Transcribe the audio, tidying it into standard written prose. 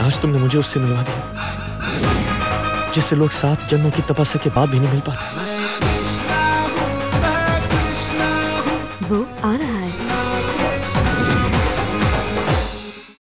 आज तुमने मुझे उससे मिलवा दिया जिससे लोग 7 जन्मों की तपस्या के बाद भी नहीं मिल पाते। वो आ रहा है।